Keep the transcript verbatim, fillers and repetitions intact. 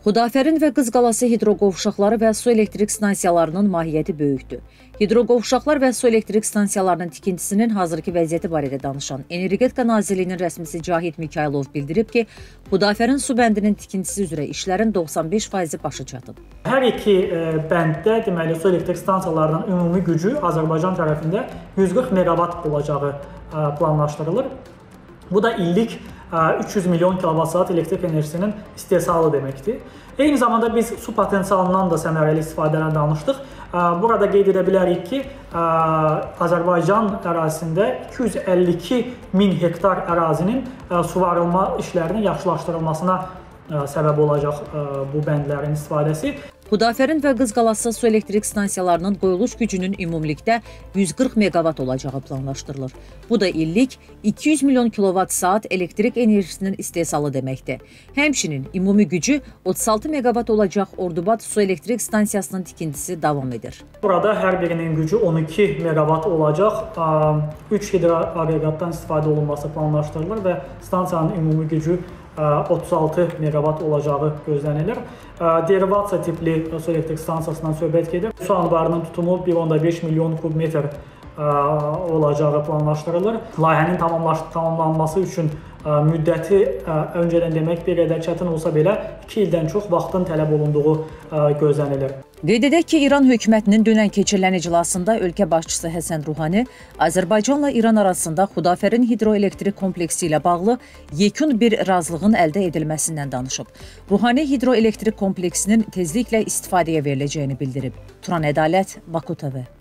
Xudafərin və Qızqalası hidroqovşaqları və su elektrik stansiyalarının mahiyyəti böyükdür. Hidroqovşaqlar və su elektrik stansiyalarının tikintisinin hazırki vəziyyəti barədə danışan Energetika Nazirliyinin rəsmisi Cahit Mikailov bildirib ki, Xudafərin su bəndinin tikintisi üzrə işlərin doxsan beş faizi başa çatıb. Hər iki bənddə deməli su elektrik stansiyalarının ümumi gücü Azərbaycan tərəfində yüz qırx meqavat olacağı planlaşdırılır. Bu da illik üç yüz milyon kilovat saat elektrik enerjisinin istehsalı deməkdir. Eyni zamanda biz su potensialından da səmərəli istifadədən danışdıq. Burada qeyd edə bilərik ki, Azərbaycan ərazisində iki yüz əlli iki min hektar ərazinin suvarılma işlərinin yaxşılaşdırılmasına səbəb olacaq bu bəndlərin istifadəsi. Xudafərin və Qızqalası su elektrik stansiyalarının qoyuluş gücünün ümumilikdə yüz qırx meqavat olacağı planlaşdırılır. Bu da illik iki yüz milyon kilovat saat elektrik enerjisinin istehsalı deməkdir. Həmçinin ümumi gücü otuz altı meqavat olacaq Ordubad su elektrik stansiyasının tikintisi davam edir. Burada hər birinin gücü on iki meqavat olacaq. üç hidroaqreqatdan istifadə olunması planlaşdırılır və stansiyanın ümumi gücü otuz altı meqavat olacağı gözlənilir. Derivasiya tipli su elektrik stansiyasından söhbət gedir. Su anbarının tutumu bir nöqtə beş milyon kub metr olacağı planlaşdırılır. Layihənin tamamlanması üçün müddəti öncədən demək bir qədər çətin olsa belə iki ildən çox vaxtın tələb olunduğu gözlənilir. Qeyd edək ki, İran hökumətinin dünən keçirilən iclasında ölkə başçısı Həsən Ruhani Azərbaycanla İran arasında Xudafərin hidroelektrik kompleksi ilə bağlı yekun bir razılığın əldə edilməsindən danışıb. Ruhani hidroelektrik kompleksinin tezliklə istifadəyə veriləcəyini bildirib. Turan Ədalət, Baku T V.